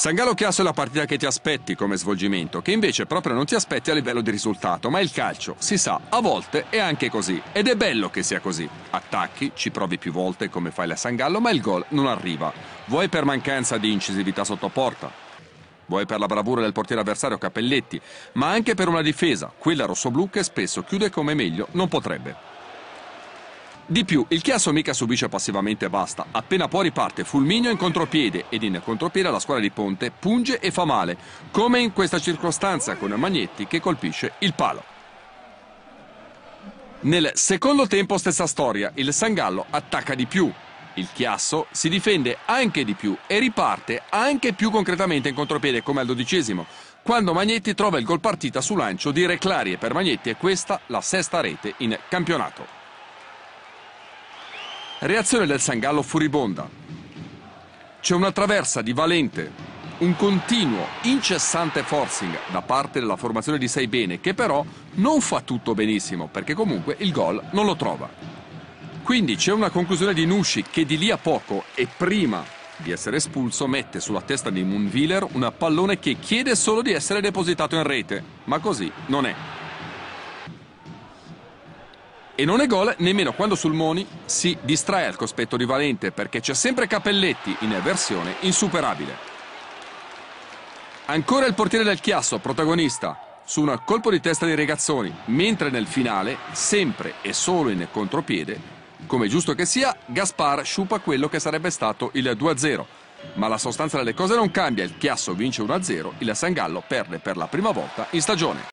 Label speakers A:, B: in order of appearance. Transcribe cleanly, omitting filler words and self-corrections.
A: San Gallo Chiasso è la partita che ti aspetti come svolgimento, che invece proprio non ti aspetti a livello di risultato, ma il calcio, si sa, a volte è anche così, ed è bello che sia così. Attacchi, ci provi più volte come fai la San Gallo, ma il gol non arriva. Vuoi per mancanza di incisività sotto porta, vuoi per la bravura del portiere avversario Cappelletti, ma anche per una difesa, quella rossoblù che spesso chiude come meglio non potrebbe. Di più, il Chiasso mica subisce passivamente e basta. Appena può riparte fulmineo in contropiede ed in contropiede la squadra di Ponte punge e fa male, come in questa circostanza con Magnetti che colpisce il palo. Nel secondo tempo stessa storia, il San Gallo attacca di più. Il Chiasso si difende anche di più e riparte anche più concretamente in contropiede come al 12°, quando Magnetti trova il gol partita su lancio di Reclari e per Magnetti è questa la sesta rete in campionato. Reazione del San Gallo furibonda. C'è una traversa di Valente, un continuo, incessante forcing da parte della formazione di Seibene, che però non fa tutto benissimo, perché comunque il gol non lo trova. Quindi c'è una conclusione di Nusci che di lì a poco e prima di essere espulso mette sulla testa di Munviler un pallone che chiede solo di essere depositato in rete, ma così non è. E non è gol nemmeno quando Sulmoni si distrae al cospetto di Valente, perché c'è sempre Cappelletti in versione insuperabile. Ancora il portiere del Chiasso, protagonista, su un colpo di testa di Regazzoni, mentre nel finale, sempre e solo in contropiede, come giusto che sia, Gaspar sciupa quello che sarebbe stato il 2-0. Ma la sostanza delle cose non cambia, il Chiasso vince 1-0, il San Gallo perde per la prima volta in stagione.